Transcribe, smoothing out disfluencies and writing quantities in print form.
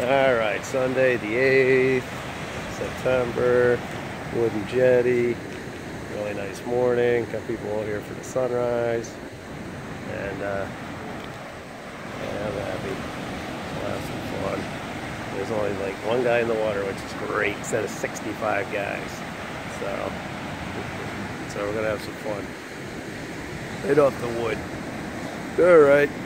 All right, Sunday the 8th, September, Wooden Jetty. Really nice morning. Got people all here for the sunrise. And yeah, I'm happy. We'll have some fun. There's only like one guy in the water, which is great, instead of 65 guys. So we're gonna have some fun. Right off the wood. All right.